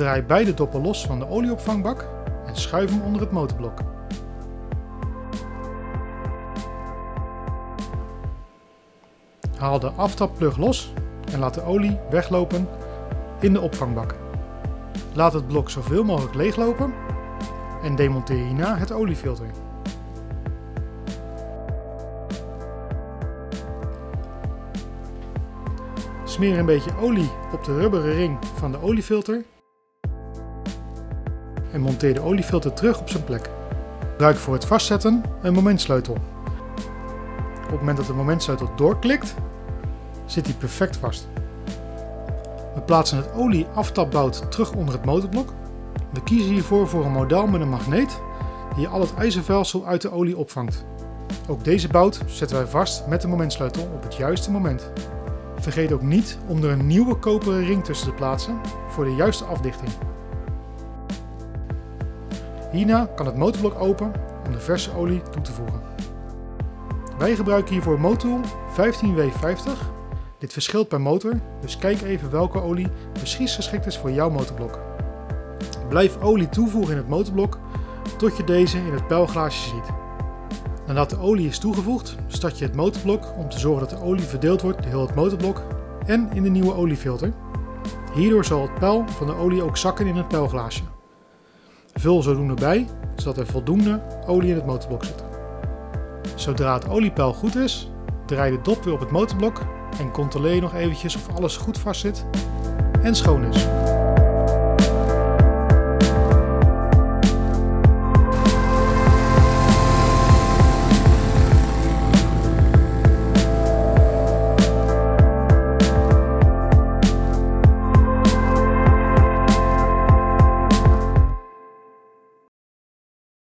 Draai beide doppen los van de olieopvangbak en schuif hem onder het motorblok. Haal de aftapplug los en laat de olie weglopen in de opvangbak. Laat het blok zoveel mogelijk leeglopen en demonteer hierna het oliefilter. Smeer een beetje olie op de rubberen ring van de oliefilter en monteer de oliefilter terug op zijn plek. Gebruik voor het vastzetten een momentsleutel. Op het moment dat de momentsleutel doorklikt, zit hij perfect vast. We plaatsen het olieaftapbout terug onder het motorblok. We kiezen hiervoor voor een model met een magneet die al het ijzervelsel uit de olie opvangt. Ook deze bout zetten wij vast met de momentsleutel op het juiste moment. Vergeet ook niet om er een nieuwe koperen ring tussen te plaatsen voor de juiste afdichting. Hierna kan het motorblok open om de verse olie toe te voegen. Wij gebruiken hiervoor Motul 15W50. Dit verschilt per motor, dus kijk even welke olie precies geschikt is voor jouw motorblok. Blijf olie toevoegen in het motorblok tot je deze in het pijlglaasje ziet. Nadat de olie is toegevoegd, start je het motorblok om te zorgen dat de olie verdeeld wordt door heel het motorblok en in de nieuwe oliefilter. Hierdoor zal het peil van de olie ook zakken in het pijlglaasje. Vul zodoende bij, zodat er voldoende olie in het motorblok zit. Zodra het oliepeil goed is, draai de dop weer op het motorblok en controleer nog eventjes of alles goed vast zit en schoon is.